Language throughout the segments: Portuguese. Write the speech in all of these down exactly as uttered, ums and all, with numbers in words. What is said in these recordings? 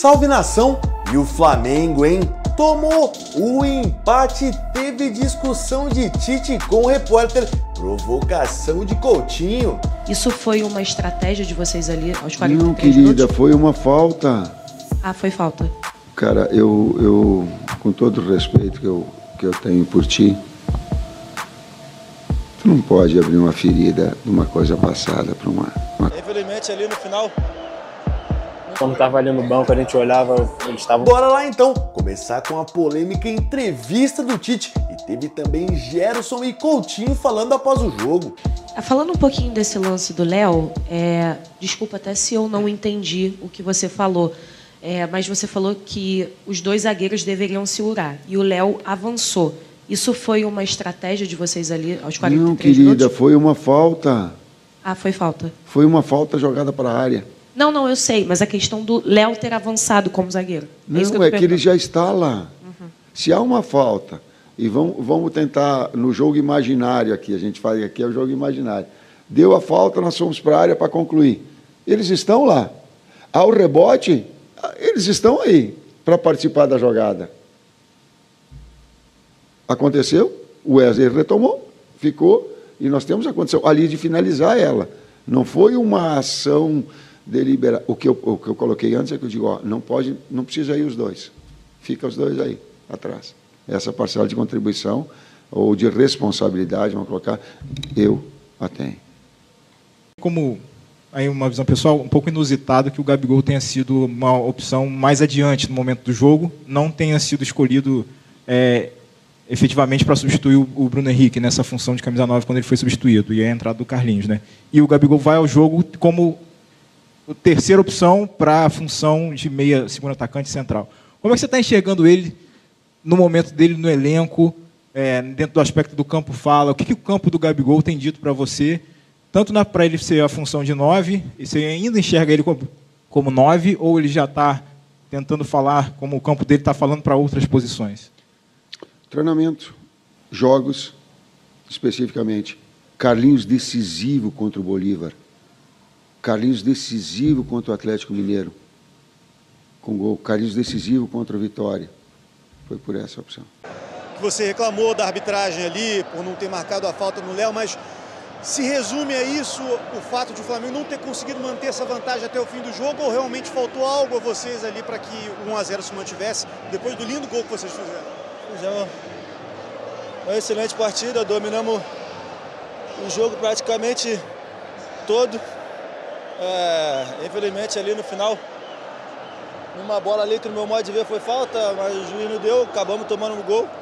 Salve nação! E o Flamengo, hein? Tomou o empate, teve discussão de Tite com o repórter, provocação de Coutinho. Isso foi uma estratégia de vocês ali aos quarenta e Não, três querida, minutos? foi uma falta. Ah, foi falta. Cara, eu, eu com todo o respeito que eu, que eu tenho por ti, tu não pode abrir uma ferida de uma coisa passada para uma, uma... Infelizmente ali no final, quando estava ali no banco, a gente olhava, eles estavam... Bora lá então, começar com a polêmica entrevista do Tite. E teve também Gerson e Coutinho falando após o jogo. Falando um pouquinho desse lance do Léo, é, desculpa até se eu não entendi o que você falou, é, mas você falou que os dois zagueiros deveriam segurar e o Léo avançou. Isso foi uma estratégia de vocês ali aos quarenta e três Não, minutos? querida, foi uma falta. Ah, foi falta. Foi uma falta jogada para a área. Não, não, eu sei, mas a questão do Léo ter avançado como zagueiro. Não, é, isso que, eu é tô que ele já está lá. Uhum. Se há uma falta, e vamos, vamos tentar no jogo imaginário aqui, a gente faz aqui é o jogo imaginário. Deu a falta, nós fomos para a área para concluir. Eles estão lá. Ao rebote, eles estão aí para participar da jogada. Aconteceu, o Wesley retomou, ficou, e nós temos a condição ali de finalizar ela. Não foi uma ação deliberada. O que eu, o que eu coloquei antes é que eu digo, ó, não pode, não precisa ir os dois. Fica os dois aí, atrás. Essa parcela de contribuição ou de responsabilidade, vamos colocar, eu a tenho. Como aí uma visão pessoal, um pouco inusitado que o Gabigol tenha sido uma opção mais adiante no momento do jogo, não tenha sido escolhido é, efetivamente para substituir o Bruno Henrique nessa função de camisa nove quando ele foi substituído, e a entrada do Carlinhos, né? E o Gabigol vai ao jogo como a terceira opção para a função de meia, segundo atacante central. Como é que você está enxergando ele no momento dele no elenco, é, dentro do aspecto do campo fala? O que, que o campo do Gabigol tem dito para você, tanto para ele ser a função de nove, e você ainda enxerga ele como, como nove, ou ele já está tentando falar como o campo dele está falando para outras posições? Treinamento, jogos, especificamente. Carlinhos decisivo contra o Bolívar. Carlinhos decisivo contra o Atlético Mineiro, com gol. Carlinhos decisivo contra o Vitória. Foi por essa opção. você reclamou da arbitragem ali, por não ter marcado a falta no Léo, mas se resume a isso o fato de o Flamengo não ter conseguido manter essa vantagem até o fim do jogo, ou realmente faltou algo a vocês ali para que o um a zero se mantivesse, depois do lindo gol que vocês fizeram? Fizemos uma excelente partida, dominamos o jogo praticamente todo. É, infelizmente ali no final, numa bola ali que no meu modo de ver foi falta, mas o juiz não deu, acabamos tomando um gol.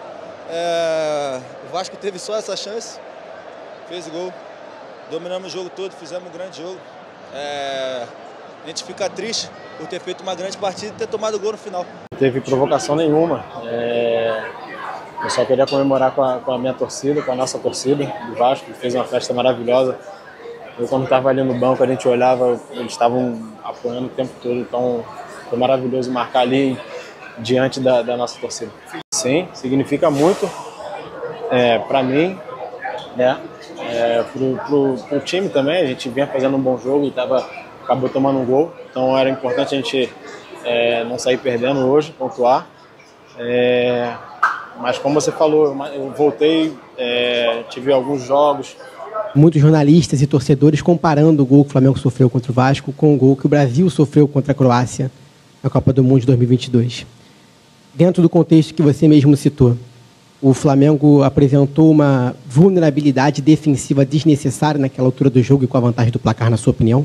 É, o Vasco teve só essa chance, fez o gol, dominamos o jogo todo, fizemos um grande jogo. É, a gente fica triste por ter feito uma grande partida e ter tomado o gol no final. Não teve provocação nenhuma, é, eu só queria comemorar com a, com a minha torcida, com a nossa torcida do Vasco, que fez uma festa maravilhosa. Eu, quando estava ali no banco, a gente olhava, eles estavam apoiando o tempo todo, então foi maravilhoso marcar ali diante da, da nossa torcida. Sim, significa muito é, para mim, né? É, pro, pro, pro time também. A gente vinha fazendo um bom jogo e tava, acabou tomando um gol, então era importante a gente é, não sair perdendo hoje, pontuar. É, mas como você falou, eu voltei, é, tive alguns jogos. Muitos jornalistas e torcedores comparando o gol que o Flamengo sofreu contra o Vasco com o gol que o Brasil sofreu contra a Croácia na Copa do Mundo de dois mil e vinte e dois. Dentro do contexto que você mesmo citou, o Flamengo apresentou uma vulnerabilidade defensiva desnecessária naquela altura do jogo e com a vantagem do placar, na sua opinião?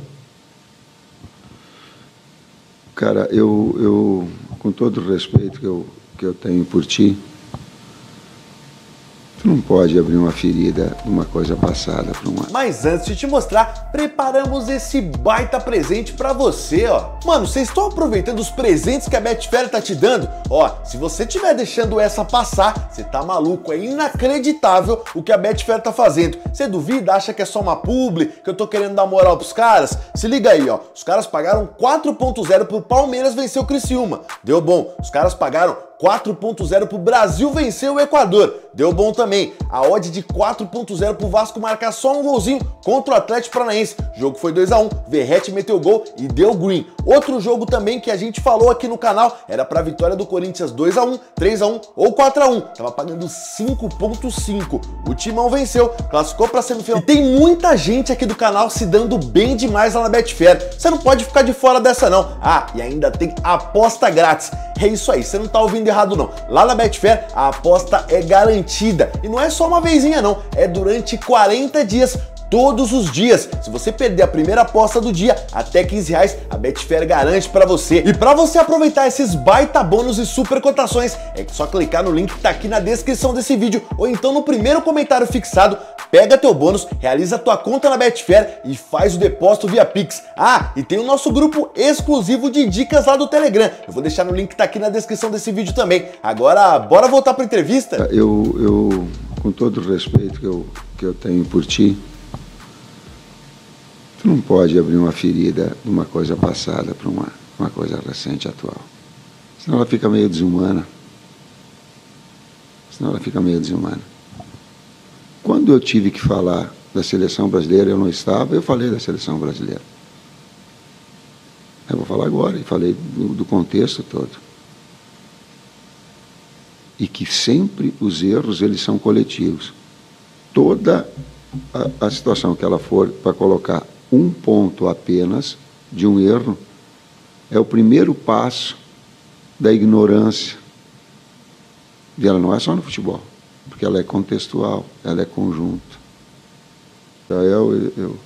Cara, eu, eu com todo o respeito que eu, que eu tenho por ti, tu não pode abrir uma ferida de uma coisa passada para uma... Mas antes de te mostrar, preparamos esse baita presente pra você, ó. Mano, vocês estão aproveitando os presentes que a Betfair tá te dando? Ó, se você estiver deixando essa passar, você tá maluco, é inacreditável o que a Betfair tá fazendo. Você duvida, acha que é só uma publi, que eu tô querendo dar moral pros caras? Se liga aí, ó. Os caras pagaram quatro ponto zero pro Palmeiras vencer o Criciúma. Deu bom. Os caras pagaram quatro ponto zero pro Brasil vencer o Equador. Deu bom também. A odd de quatro ponto zero pro Vasco marcar só um golzinho contra o Atlético Paranaense. O jogo foi dois a um, Verratti meteu gol e deu green. Outro jogo também que a gente falou aqui no canal era pra vitória do Corinthians dois a um, três a um ou quatro a um. Tava pagando cinco ponto cinco. O Timão venceu, classificou pra semifinal. E tem muita gente aqui do canal se dando bem demais lá na Betfair. Você não pode ficar de fora dessa não. Ah, e ainda tem aposta grátis. É isso aí, você não tá ouvindo errado não. Lá na Betfair a aposta é garantida. E não é só uma vezinha não, é durante quarenta dias. Todos os dias. Se você perder a primeira aposta do dia, até quinze reais, a Betfair garante pra você. E pra você aproveitar esses baita bônus e super cotações, é só clicar no link que tá aqui na descrição desse vídeo, ou então no primeiro comentário fixado, pega teu bônus, realiza tua conta na Betfair e faz o depósito via Pix. Ah, e tem o nosso grupo exclusivo de dicas lá do Telegram. Eu vou deixar no link que tá aqui na descrição desse vídeo também. Agora, bora voltar pra entrevista? Eu, eu com todo o respeito que eu, que eu tenho por ti, tu não pode abrir uma ferida de uma coisa passada para uma, uma coisa recente, atual. Senão ela fica meio desumana. Senão ela fica meio desumana. Quando eu tive que falar da seleção brasileira, eu não estava, eu falei da seleção brasileira. Eu vou falar agora, e falei do, do contexto todo. E que sempre os erros, eles são coletivos. Toda a, a situação que ela for para colocar um ponto apenas de um erro é o primeiro passo da ignorância. E ela não é só no futebol, porque ela é contextual, ela é conjunto. Então, eu, eu, eu,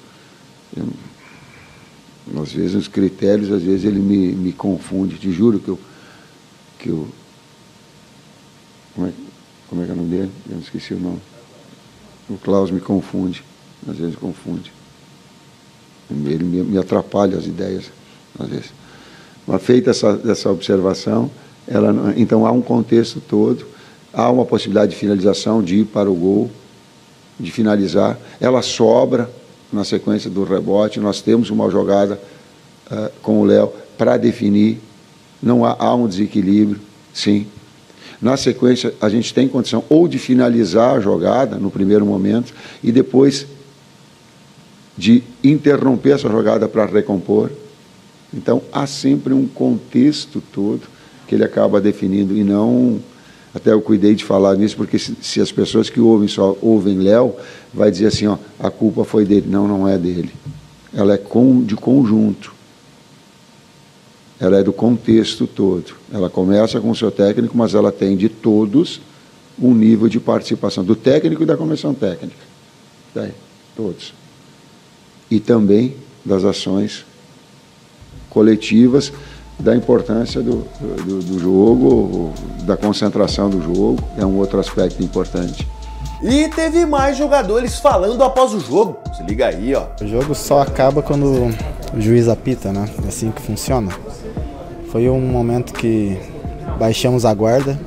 eu, às vezes, os critérios, às vezes, ele me, me confunde. Te juro que eu... Que eu como, é, como é que é o nome dele? Eu não esqueci o nome. O Klaus me confunde, às vezes confunde. Ele me, me atrapalha as ideias, às vezes. Mas feita essa, essa observação, ela, então há um contexto todo, há uma possibilidade de finalização, de ir para o gol, de finalizar. Ela sobra na sequência do rebote, nós temos uma jogada uh, com o Léo para definir, não há, há um desequilíbrio, sim. Na sequência, a gente tem condição ou de finalizar a jogada no primeiro momento e depois de interromper essa jogada para recompor. Então, há sempre um contexto todo que ele acaba definindo e não... Até eu cuidei de falar nisso, porque se, se as pessoas que ouvem só ouvem Léo, vai dizer assim, ó, a culpa foi dele. Não, não é dele. Ela é com, de conjunto. Ela é do contexto todo. Ela começa com o seu técnico, mas ela tem de todos um nível de participação, do técnico e da comissão técnica. Daí, todos. E também das ações coletivas, da importância do, do, do jogo, da concentração do jogo, é um outro aspecto importante. E teve mais jogadores falando após o jogo. Se liga aí, ó. O jogo só acaba quando o juiz apita, né? É assim que funciona. Foi um momento que baixamos a guarda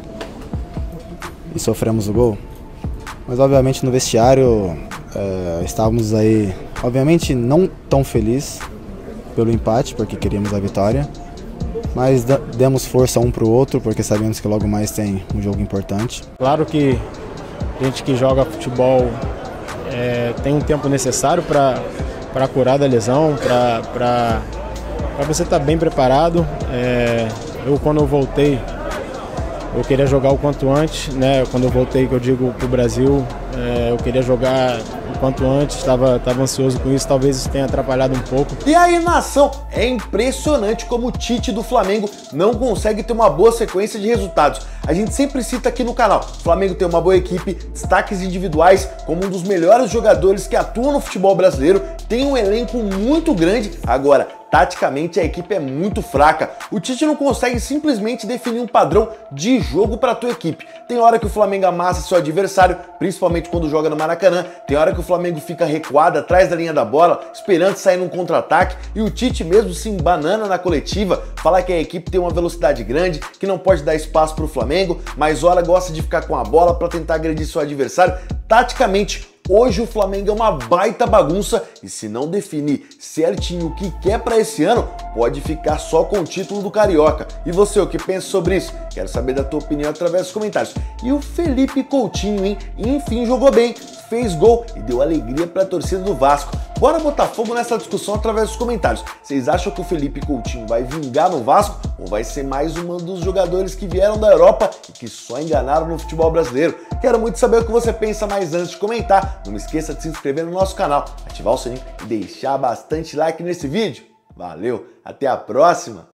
e sofremos o gol. Mas, obviamente, no vestiário é, estávamos aí, obviamente, não tão felizes pelo empate, porque queríamos a vitória. Mas demos força um para o outro, porque sabemos que logo mais tem um jogo importante. Claro que a gente que joga futebol é, tem um tempo necessário para curar da lesão, para você estar bem preparado. É, eu, quando eu voltei, eu queria jogar o quanto antes, né? Quando eu voltei, que eu digo, para o Brasil, é, eu queria jogar o quanto antes, estava estava ansioso com isso, talvez isso tenha atrapalhado um pouco. E aí, nação, é impressionante como o Tite do Flamengo não consegue ter uma boa sequência de resultados. A gente sempre cita aqui no canal, o Flamengo tem uma boa equipe, destaques individuais, como um dos melhores jogadores que atuam no futebol brasileiro, tem um elenco muito grande, agora, taticamente a equipe é muito fraca. O Tite não consegue simplesmente definir um padrão de jogo para a tua equipe. Tem hora que o Flamengo amassa seu adversário, principalmente quando joga no Maracanã. Tem hora que o Flamengo fica recuado atrás da linha da bola, esperando sair num contra-ataque. E o Tite mesmo se embanana na coletiva, fala que a equipe tem uma velocidade grande, que não pode dar espaço para o Flamengo, mas hora gosta de ficar com a bola para tentar agredir seu adversário. Taticamente, Hoje o Flamengo é uma baita bagunça e se não definir certinho o que quer para esse ano, pode ficar só com o título do Carioca. E você, o que pensa sobre isso? Quero saber da tua opinião através dos comentários. E o Felipe Coutinho, hein? Enfim, jogou bem, fez gol e deu alegria para a torcida do Vasco. Bora botar fogo nessa discussão através dos comentários. Vocês acham que o Felipe Coutinho vai vingar no Vasco ou vai ser mais um dos jogadores que vieram da Europa e que só enganaram no futebol brasileiro? Quero muito saber o que você pensa, mas antes de comentar, não esqueça de se inscrever no nosso canal, ativar o sininho e deixar bastante like nesse vídeo. Valeu, até a próxima!